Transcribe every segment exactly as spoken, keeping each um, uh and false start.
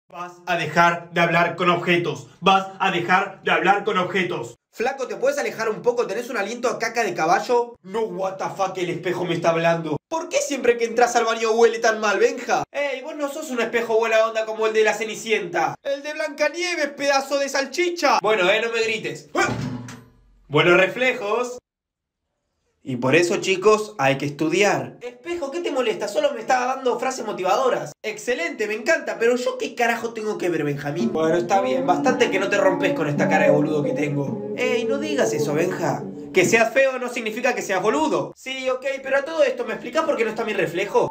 Vas a dejar de hablar con objetos. Vas a dejar de hablar con objetos. Flaco, ¿te puedes alejar un poco? ¿Tenés un aliento a caca de caballo? No, what the fuck, el espejo me está hablando. ¿Por qué siempre que entras al baño huele tan mal, Benja? Ey, vos no sos un espejo buena onda como el de la Cenicienta. El de Blancanieves, pedazo de salchicha. Bueno, eh, no me grites. Buenos reflejos. Y por eso, chicos, hay que estudiar. Espejo, ¿qué te molesta? Solo me estaba dando frases motivadoras. Excelente, me encanta, pero ¿yo qué carajo tengo que ver, Benjamín? Bueno, está bien, bastante que no te rompes con esta cara de boludo que tengo. Ey, no digas eso, Benja. Que seas feo no significa que seas boludo. Sí, ok, pero a todo esto, ¿me explicás por qué no está mi reflejo?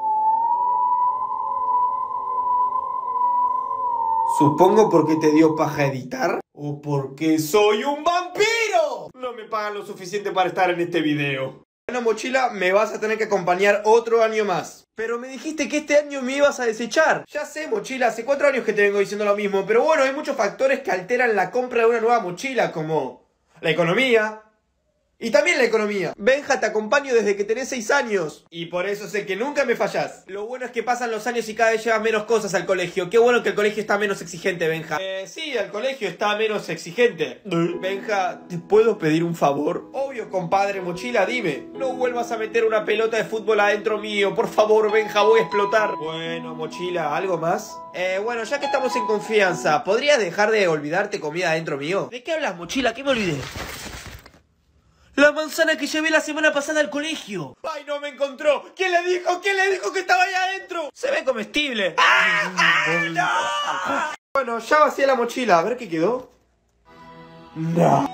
Supongo porque te dio paja editar. O porque soy un vampiro. No me pagan lo suficiente para estar en este video. Bueno, mochila, me vas a tener que acompañar otro año más. Pero me dijiste que este año me ibas a desechar. Ya sé, mochila, hace cuatro años que te vengo diciendo lo mismo. Pero bueno, hay muchos factores que alteran la compra de una nueva mochila, como la economía. Y también la economía. Benja, te acompaño desde que tenés seis años. Y por eso sé que nunca me fallás. Lo bueno es que pasan los años y cada vez llevas menos cosas al colegio. Qué bueno que el colegio está menos exigente, Benja. Eh, sí, el colegio está menos exigente. Benja, ¿te puedo pedir un favor? Obvio, compadre, mochila, dime. No vuelvas a meter una pelota de fútbol adentro mío. Por favor, Benja, voy a explotar. Bueno, mochila, ¿algo más? Eh, bueno, ya que estamos en confianza, ¿podrías dejar de olvidarte comida adentro mío? ¿De qué hablas, mochila? ¿Qué me olvidé? La manzana que llevé la semana pasada al colegio. ¡Ay, no me encontró! ¿Quién le dijo? ¿Quién le dijo que estaba ahí adentro? Se ve comestible. ¡Ah! ¡Ah, no! Bueno, ya vacié la mochila. A ver qué quedó. No.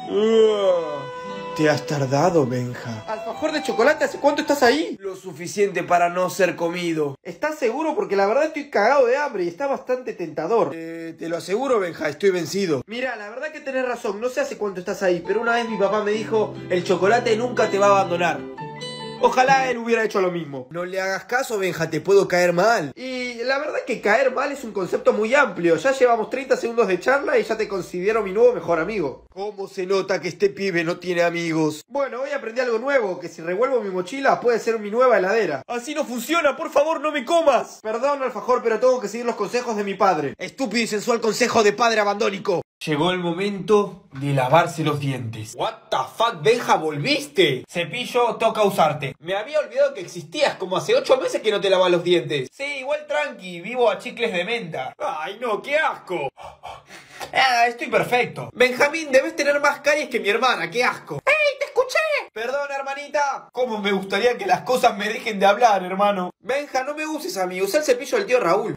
Te has tardado, Benja. ¿Alfajor de chocolate? ¿Hace cuánto estás ahí? Lo suficiente para no ser comido. ¿Estás seguro? Porque la verdad estoy cagado de hambre y está bastante tentador. Eh, te lo aseguro, Benja, estoy vencido. Mira, la verdad que tenés razón. No sé hace cuánto estás ahí, pero una vez mi papá me dijo: el chocolate nunca te va a abandonar. Ojalá él hubiera hecho lo mismo. No le hagas caso, Benja, te puedo caer mal. Y la verdad que caer mal es un concepto muy amplio. Ya llevamos treinta segundos de charla y ya te considero mi nuevo mejor amigo. ¿Cómo se nota que este pibe no tiene amigos? Bueno, hoy aprendí algo nuevo, que si revuelvo mi mochila puede ser mi nueva heladera. Así no funciona, por favor, no me comas. Perdón, alfajor, pero tengo que seguir los consejos de mi padre. Estúpido y sensual consejo de padre abandónico. Llegó el momento de lavarse los dientes. What the fuck, Benja, ¿volviste? Cepillo, toca usarte. Me había olvidado que existías, como hace ocho meses que no te lavas los dientes. Sí, igual tranqui, vivo a chicles de menta. Ay no, qué asco. Ah, estoy perfecto. Benjamín, debes tener más caries que mi hermana, qué asco. ¡Ey, te escuché! Perdón, hermanita. Cómo me gustaría que las cosas me dejen de hablar, hermano. Benja, no me uses a mí, usa el cepillo del tío Raúl.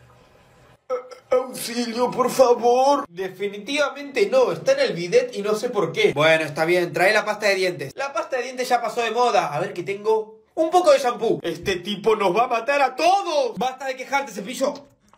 Auxilio, por favor. Definitivamente no, está en el bidet y no sé por qué. Bueno, está bien, trae la pasta de dientes. La pasta de dientes ya pasó de moda. A ver qué tengo. Un poco de shampoo. Este tipo nos va a matar a todos. Basta de quejarte, cepillo.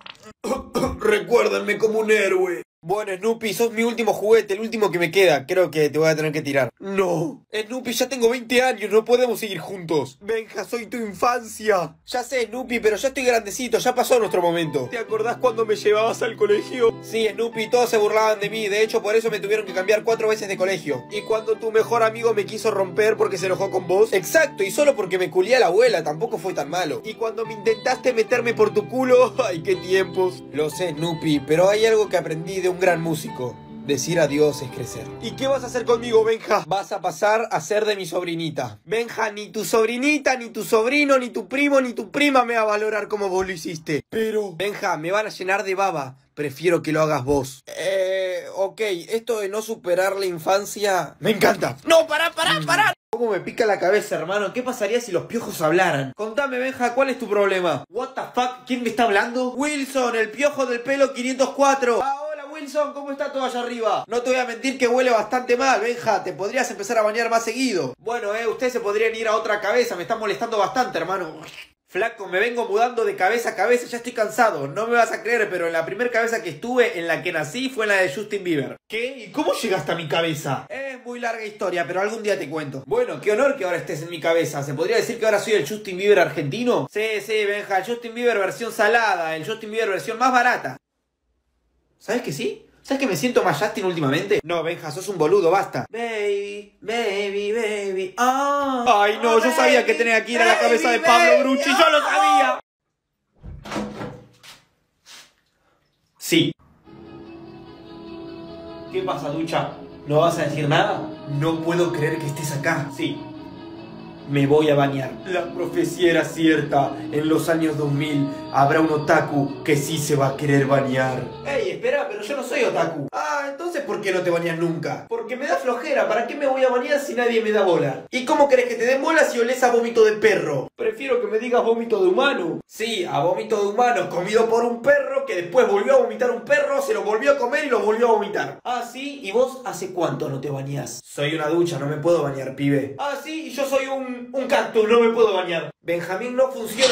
Recuérdenme como un héroe. Bueno, Snoopy, sos mi último juguete, el último que me queda. Creo que te voy a tener que tirar. No. Snoopy, ya tengo veinte años, no podemos seguir juntos. Benja, soy tu infancia. Ya sé, Snoopy, pero ya estoy grandecito, ya pasó nuestro momento. ¿Te acordás cuando me llevabas al colegio? Sí, Snoopy, todos se burlaban de mí. De hecho, por eso me tuvieron que cambiar cuatro veces de colegio. ¿Y cuando tu mejor amigo me quiso romper porque se enojó con vos? Exacto, y solo porque me culié a la abuela, tampoco fue tan malo. ¿Y cuando me intentaste meterme por tu culo? ¡Ay, qué tiempos! Lo sé, Snoopy, pero hay algo que aprendí de un gran músico. Decir adiós es crecer. ¿Y qué vas a hacer conmigo, Benja? Vas a pasar a ser de mi sobrinita. Benja, ni tu sobrinita, ni tu sobrino, ni tu primo, ni tu prima me va a valorar como vos lo hiciste. Pero... Benja, me van a llenar de baba. Prefiero que lo hagas vos. Eh... Ok, esto de no superar la infancia... Me encanta. ¡No, pará, pará, pará! ¿Cómo me pica la cabeza, hermano? ¿Qué pasaría si los piojos hablaran? Contame, Benja, ¿cuál es tu problema? What the fuck? ¿Quién me está hablando? Wilson, el piojo del pelo quinientos cuatro. Ah, hola, Wilson, ¿cómo está todo allá arriba? No te voy a mentir que huele bastante mal, Benja. Te podrías empezar a bañar más seguido. Bueno, eh, ustedes se podrían ir a otra cabeza. Me está molestando bastante, hermano. Flaco, me vengo mudando de cabeza a cabeza, ya estoy cansado. No me vas a creer, pero en la primera cabeza que estuve, en la que nací, fue en la de Justin Bieber. ¿Qué? ¿Y cómo llegaste a mi cabeza? Es muy larga historia, pero algún día te cuento. Bueno, qué honor que ahora estés en mi cabeza. ¿Se podría decir que ahora soy el Justin Bieber argentino? Sí, sí, Benja, el Justin Bieber versión salada, el Justin Bieber versión más barata. ¿Sabes que sí? ¿Sabes que me siento más Justin últimamente? No, Benja, sos un boludo, basta. Baby, baby, baby, oh. Ay, no, oh, yo sabía baby, que tenía que ir a la baby, cabeza de Pablo baby, Brucci, yo lo sabía. Sí. ¿Qué pasa, ducha? ¿No vas a decir nada? No puedo creer que estés acá. Sí. Me voy a bañar. La profecía era cierta. En los años dos mil habrá un otaku que sí se va a querer bañar. Ey, espera, pero yo no soy otaku. Ah, entonces ¿por qué no te bañas nunca? Porque me da flojera. ¿Para qué me voy a bañar si nadie me da bola? ¿Y cómo querés que te den bola si olés a vómito de perro? Prefiero que me digas vómito de humano. Sí, a vómito de humano comido por un perro que después volvió a vomitar un perro, se lo volvió a comer y lo volvió a vomitar. Ah, sí, ¿y vos hace cuánto no te bañás? Soy una ducha, no me puedo bañar, pibe. Ah, sí, y yo soy un... Un cactus, no me puedo bañar. Benjamín, no funciona.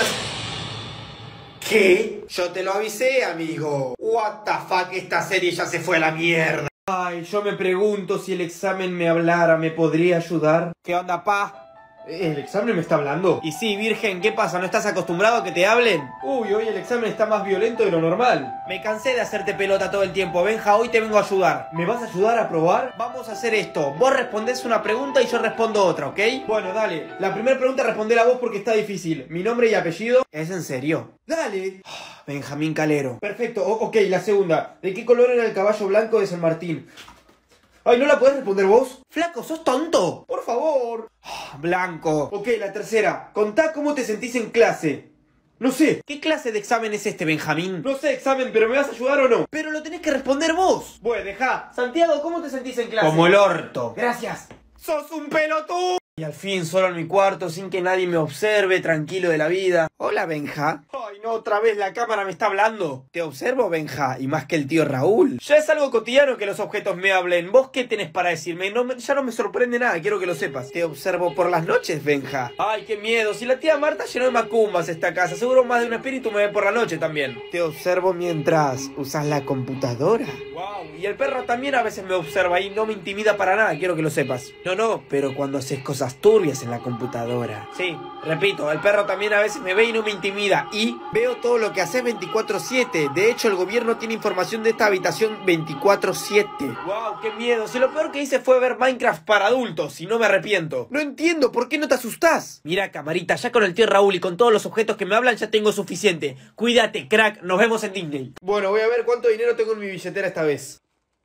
¿Qué? Yo te lo avisé, amigo. What the fuck, esta serie ya se fue a la mierda. Ay, yo me pregunto si el examen me hablara, ¿me podría ayudar? ¿Qué onda, pa? ¿El examen me está hablando? Y sí, virgen, ¿qué pasa? ¿No estás acostumbrado a que te hablen? Uy, hoy el examen está más violento de lo normal. Me cansé de hacerte pelota todo el tiempo. Benja, hoy te vengo a ayudar. ¿Me vas a ayudar a probar? Vamos a hacer esto. Vos respondés una pregunta y yo respondo otra, ¿ok? Bueno, dale. La primera pregunta respondela vos porque está difícil. ¿Mi nombre y apellido? ¿Es en serio? Dale. Benjamín Calero. Perfecto, o ok, la segunda. ¿De qué color era el caballo blanco de San Martín? Ay, ¿no la podés responder vos? Flaco, ¿sos tonto? Por favor. Blanco. Ok, la tercera. Contá cómo te sentís en clase. No sé. ¿Qué clase de examen es este, Benjamín? No sé, examen, pero ¿me vas a ayudar o no? Pero lo tenés que responder vos. Bueno, dejá. Santiago, ¿cómo te sentís en clase? Como el orto. Gracias. ¡Sos un pelotudo! Y al fin, solo en mi cuarto, sin que nadie me observe, tranquilo de la vida. Hola, Benja. Ay, no, otra vez la cámara me está hablando. Te observo, Benja, y más que el tío Raúl. Ya es algo cotidiano que los objetos me hablen. ¿Vos qué tenés para decirme? No me, ya no me sorprende nada, quiero que lo sepas. Te observo por las noches, Benja. Ay, qué miedo. Si la tía Marta llenó de macumbas esta casa, seguro más de un espíritu me ve por la noche también. Te observo mientras usas la computadora. Wow, y el perro también a veces me observa y no me intimida para nada, quiero que lo sepas. No, no, pero cuando haces cosas turbias en la computadora. Sí, repito, el perro también a veces me ve y no me intimida. Y veo todo lo que haces veinticuatro siete. De hecho, el gobierno tiene información de esta habitación veinticuatro siete. Wow, qué miedo. Si lo peor que hice fue ver Minecraft para adultos y no me arrepiento. No entiendo, ¿por qué no te asustás? Mira, camarita, ya con el tío Raúl y con todos los objetos que me hablan ya tengo suficiente. Cuídate, crack, nos vemos en Disney. Bueno, voy a ver cuánto dinero tengo en mi billetera esta vez.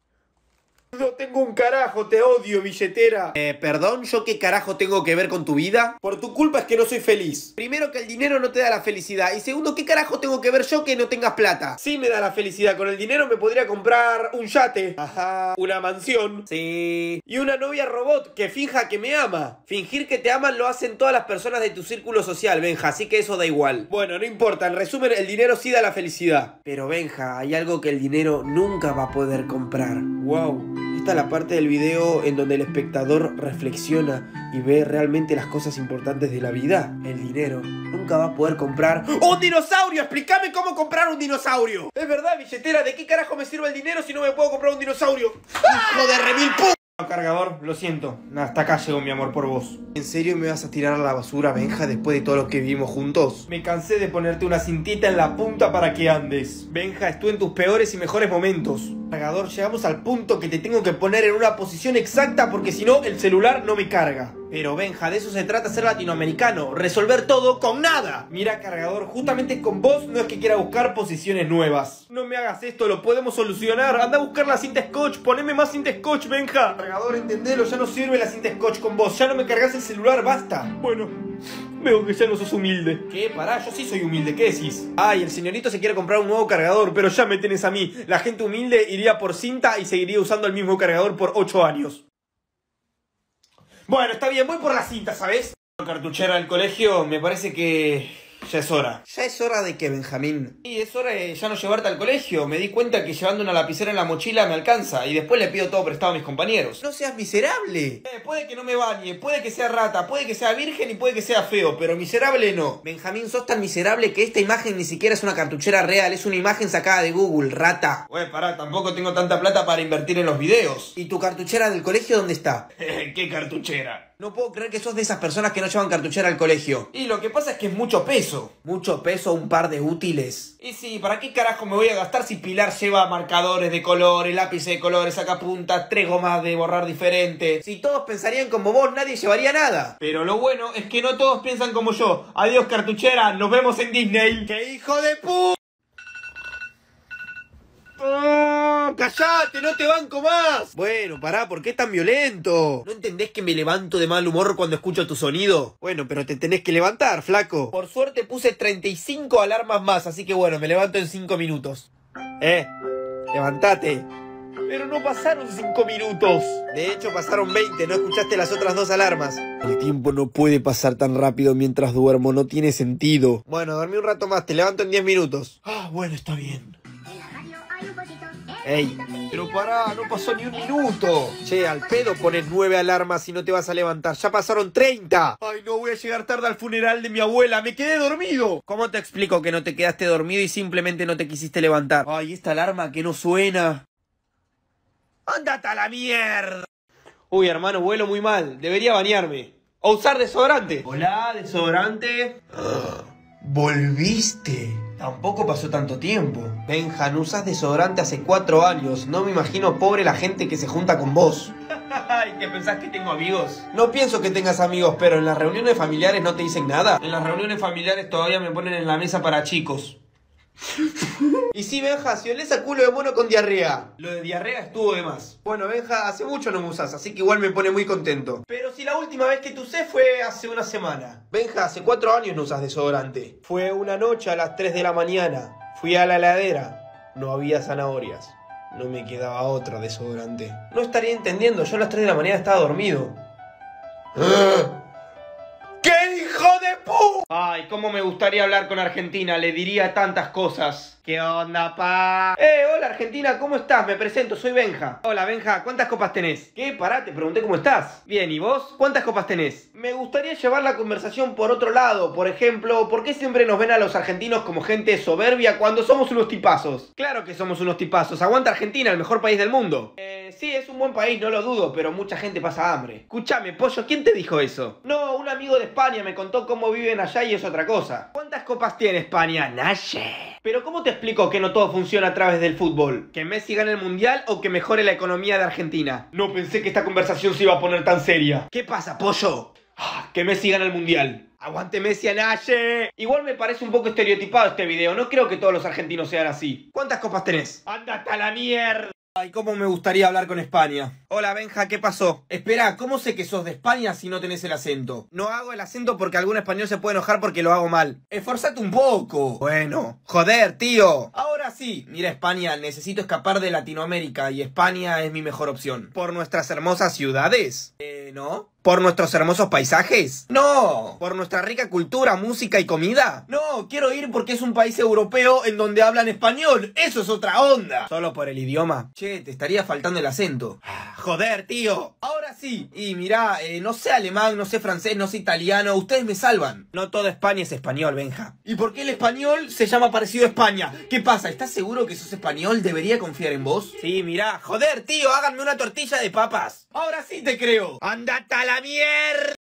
No tengo un carajo, te odio, billetera. Eh, perdón, ¿yo qué carajo tengo que ver con tu vida? Por tu culpa es que no soy feliz. Primero, que el dinero no te da la felicidad. Y segundo, ¿qué carajo tengo que ver yo que no tengas plata? Sí me da la felicidad. Con el dinero me podría comprar un yate. Ajá. Una mansión. Sí. Y una novia robot que finja que me ama. Fingir que te aman lo hacen todas las personas de tu círculo social, Benja. Así que eso da igual. Bueno, no importa. En resumen, el dinero sí da la felicidad. Pero, Benja, hay algo que el dinero nunca va a poder comprar. Wow. Esta es la parte del video en donde el espectador reflexiona y ve realmente las cosas importantes de la vida. El dinero nunca va a poder comprar ¡un dinosaurio! ¡Explícame cómo comprar un dinosaurio! Es verdad, billetera, ¿de qué carajo me sirve el dinero si no me puedo comprar un dinosaurio? ¡Hijo de remil pu... Cargador, lo siento. Hasta acá llegó mi amor por vos. ¿En serio me vas a tirar a la basura, Benja, después de todo lo que vivimos juntos? Me cansé de ponerte una cintita en la punta para que andes. Benja, estuve en tus peores y mejores momentos. Cargador, llegamos al punto que te tengo que poner en una posición exacta porque si no, el celular no me carga. Pero Benja, de eso se trata ser latinoamericano, resolver todo con nada. Mira, cargador, justamente con vos no es que quiera buscar posiciones nuevas. No me hagas esto, lo podemos solucionar. Anda a buscar la cinta scotch, poneme más cinta scotch, Benja. Cargador, entendelo, ya no sirve la cinta scotch con vos, ya no me cargas el celular, basta. Bueno, veo que ya no sos humilde. ¿Qué? Pará, yo sí soy humilde, ¿qué decís? Ay, el señorito se quiere comprar un nuevo cargador, pero ya me tenés a mí. La gente humilde iría por cinta y seguiría usando el mismo cargador por ocho años. Bueno, está bien, voy por la cinta, ¿sabes? Cartuchera del colegio, me parece que ya es hora. ¿Ya es hora de qué, Benjamín? Sí, es hora de ya no llevarte al colegio. Me di cuenta que llevando una lapicera en la mochila me alcanza. Y después le pido todo prestado a mis compañeros. ¡No seas miserable! Eh, puede que no me bañe, puede que sea rata, puede que sea virgen y puede que sea feo, pero miserable no. Benjamín, sos tan miserable que esta imagen ni siquiera es una cartuchera real. Es una imagen sacada de Google, rata. Güey, pará, tampoco tengo tanta plata para invertir en los videos. ¿Y tu cartuchera del colegio dónde está? ¿Qué cartuchera? No puedo creer que sos de esas personas que no llevan cartuchera al colegio. Y lo que pasa es que es mucho peso. ¿Mucho peso? ¿Un par de útiles? Y sí, ¿para qué carajo me voy a gastar si Pilar lleva marcadores de colores, lápices de colores, sacapuntas, tres gomas de borrar diferentes? Si todos pensarían como vos, nadie llevaría nada. Pero lo bueno es que no todos piensan como yo. Adiós, cartuchera, nos vemos en Disney. ¡Qué hijo de pu... callate, no te banco más. Bueno, pará, ¿por qué tan violento? ¿No entendés que me levanto de mal humor cuando escucho tu sonido? Bueno, pero te tenés que levantar, flaco. Por suerte puse treinta y cinco alarmas más, así que bueno, me levanto en cinco minutos. Eh, levantate. Pero no pasaron cinco minutos. De hecho, pasaron veinte, ¿no escuchaste las otras dos alarmas? El tiempo no puede pasar tan rápido mientras duermo, no tiene sentido. Bueno, dormí un rato más, te levanto en diez minutos. Ah, bueno, está bien. Ey, pero pará, no pasó ni un minuto. Che, al pedo pones nueve alarmas y no te vas a levantar. Ya pasaron treinta. Ay, no, voy a llegar tarde al funeral de mi abuela. Me quedé dormido. ¿Cómo te explico que no te quedaste dormido y simplemente no te quisiste levantar? Ay, esta alarma que no suena. ¡Ándate a la mierda! Uy, hermano, huelo muy mal. Debería bañarme. O usar desodorante. Hola, desodorante. ¿Volviste? Tampoco pasó tanto tiempo. Benja, no usas desodorante hace cuatro años. No me imagino pobre la gente que se junta con vos. ¿Y qué pensás que tengo amigos? No pienso que tengas amigos, pero en las reuniones familiares no te dicen nada. En las reuniones familiares todavía me ponen en la mesa para chicos. Y sí, Benja, si olés a culo de mono con diarrea. Lo de diarrea estuvo de más. Bueno, Benja, hace mucho no me usas, así que igual me pone muy contento. Pero si la última vez que te usé fue hace una semana. Benja, hace cuatro años no usas desodorante. Fue una noche a las tres de la mañana. Fui a la heladera. No había zanahorias. No me quedaba otro desodorante. No estaría entendiendo, yo a las tres de la mañana estaba dormido. ¡Qué hijo de pu! Ay, cómo me gustaría hablar con Argentina, le diría tantas cosas. ¿Qué onda, pa? Eh, hola Argentina, ¿cómo estás? Me presento, soy Benja. Hola Benja, ¿cuántas copas tenés? ¿Qué? Pará, te pregunté cómo estás. Bien, ¿y vos? ¿Cuántas copas tenés? Me gustaría llevar la conversación por otro lado. Por ejemplo, ¿por qué siempre nos ven a los argentinos como gente soberbia cuando somos unos tipazos? Claro que somos unos tipazos. Aguanta Argentina, el mejor país del mundo. Eh, sí, es un buen país, no lo dudo, pero mucha gente pasa hambre. Escúchame, pollo, ¿quién te dijo eso? No, un amigo de España me contó cómo viven allá y es otra cosa. ¿Cuántas copas tiene España? Naye. Pero ¿cómo te explico que no todo funciona a través del fútbol? ¿Que Messi gane el mundial o que mejore la economía de Argentina? No pensé que esta conversación se iba a poner tan seria. ¿Qué pasa, pollo? Ah, que Messi gane el mundial. ¡Aguante Messi a Naye! Igual me parece un poco estereotipado este video. No creo que todos los argentinos sean así. ¿Cuántas copas tenés? ¡Ándate a la mierda! Ay, cómo me gustaría hablar con España. Hola, Benja, ¿qué pasó? Espera, ¿cómo sé que sos de España si no tenés el acento? No hago el acento porque algún español se puede enojar porque lo hago mal. Esforzate un poco. Bueno, joder, tío. Ahora sí. Mira, España, necesito escapar de Latinoamérica y España es mi mejor opción. ¿Por nuestras hermosas ciudades? Eh, ¿no? ¿Por nuestros hermosos paisajes? No. ¿Por nuestra rica cultura, música y comida? No, quiero ir porque es un país europeo en donde hablan español. Eso es otra onda. ¿Solo por el idioma? Che, te estaría faltando el acento. Joder, tío. Ahora sí. Y mirá, eh, no sé alemán, no sé francés, no sé italiano. Ustedes me salvan. No toda España es español, Benja. ¿Y por qué el español se llama parecido a España? ¿Qué pasa? ¿Estás seguro que sos español? ¿Debería confiar en vos? Sí, mirá. Joder, tío, háganme una tortilla de papas. Ahora sí te creo. ¡Andate a la mierda!